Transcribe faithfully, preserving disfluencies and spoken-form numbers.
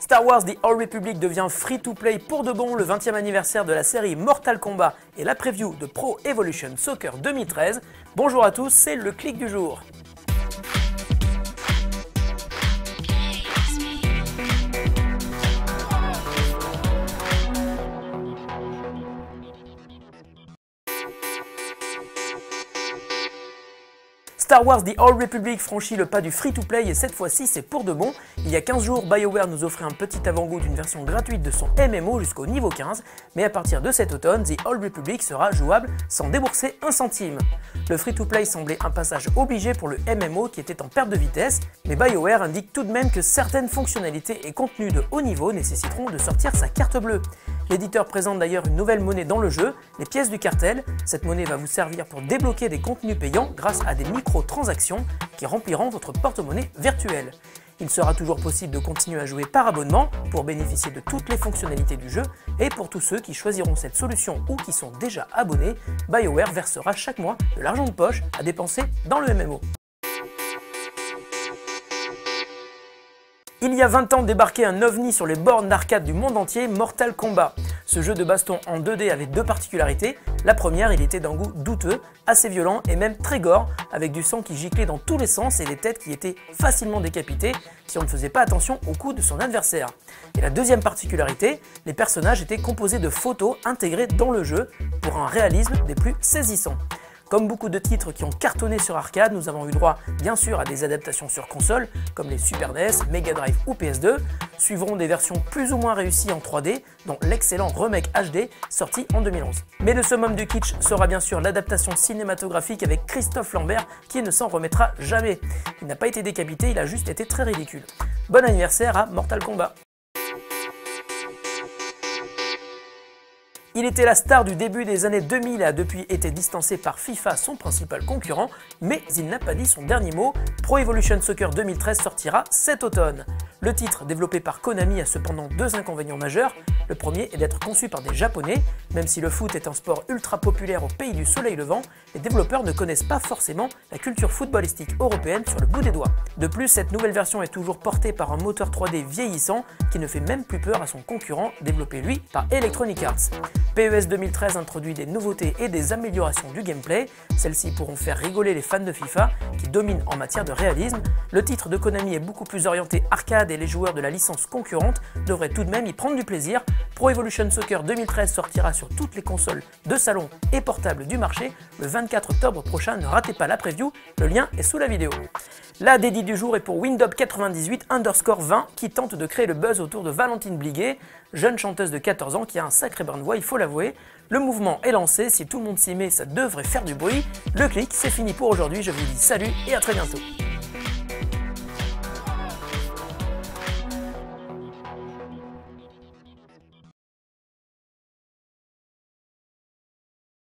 Star Wars The Old Republic devient free-to-play pour de bon le vingtième anniversaire de la série Mortal Kombat et la preview de Pro Evolution Soccer deux mille treize. Bonjour à tous, c'est le clic du jour. Star Wars The Old Republic franchit le pas du free-to-play et cette fois-ci c'est pour de bon. Il y a quinze jours, BioWare nous offrait un petit avant-goût d'une version gratuite de son M M O jusqu'au niveau quinze, mais à partir de cet automne, The Old Republic sera jouable sans débourser un centime. Le free-to-play semblait un passage obligé pour le M M O qui était en perte de vitesse, mais BioWare indique tout de même que certaines fonctionnalités et contenus de haut niveau nécessiteront de sortir sa carte bleue. L'éditeur présente d'ailleurs une nouvelle monnaie dans le jeu, les pièces du cartel. Cette monnaie va vous servir pour débloquer des contenus payants grâce à des micro-transactions qui rempliront votre porte-monnaie virtuelle. Il sera toujours possible de continuer à jouer par abonnement pour bénéficier de toutes les fonctionnalités du jeu, et pour tous ceux qui choisiront cette solution ou qui sont déjà abonnés, BioWare versera chaque mois de l'argent de poche à dépenser dans le M M O. Il y a vingt ans débarquait un ovni sur les bornes d'arcade du monde entier, Mortal Kombat. Ce jeu de baston en deux D avait deux particularités. La première, il était d'un goût douteux, assez violent et même très gore, avec du sang qui giclait dans tous les sens et des têtes qui étaient facilement décapitées si on ne faisait pas attention au coup de son adversaire. Et la deuxième particularité, les personnages étaient composés de photos intégrées dans le jeu pour un réalisme des plus saisissants. Comme beaucoup de titres qui ont cartonné sur arcade, nous avons eu droit bien sûr à des adaptations sur console, comme les Super D S, Mega Drive ou P S deux, suivront des versions plus ou moins réussies en trois D, dont l'excellent remake H D sorti en deux mille onze. Mais le summum du kitsch sera bien sûr l'adaptation cinématographique avec Christophe Lambert qui ne s'en remettra jamais. Il n'a pas été décapité, il a juste été très ridicule. Bon anniversaire à Mortal Kombat. Il était la star du début des années deux mille et a depuis été distancé par FIFA, son principal concurrent, mais il n'a pas dit son dernier mot. Pro Evolution Soccer deux mille treize sortira cet automne. Le titre, développé par Konami, a cependant deux inconvénients majeurs. Le premier est d'être conçu par des Japonais. Même si le foot est un sport ultra populaire au pays du soleil levant, les développeurs ne connaissent pas forcément la culture footballistique européenne sur le bout des doigts. De plus, cette nouvelle version est toujours portée par un moteur trois D vieillissant qui ne fait même plus peur à son concurrent, développé lui par Electronic Arts. P E S deux mille treize introduit des nouveautés et des améliorations du gameplay. Celles-ci pourront faire rigoler les fans de FIFA qui dominent en matière de réalisme. Le titre de Konami est beaucoup plus orienté arcade et les joueurs de la licence concurrente devraient tout de même y prendre du plaisir. Pro Evolution Soccer deux mille treize sortira sur toutes les consoles de salon et portables du marché le vingt-quatre octobre prochain. Ne ratez pas la preview, le lien est sous la vidéo. La dédie du jour est pour Windob quatre-vingt-dix-huit underscore vingt qui tente de créer le buzz autour de Valentine Bliguet, jeune chanteuse de quatorze ans qui a un sacré brin de voix, il faut l'avouer. Le mouvement est lancé, si tout le monde s'y met, ça devrait faire du bruit. Le clic, c'est fini pour aujourd'hui, je vous dis salut et à très bientôt.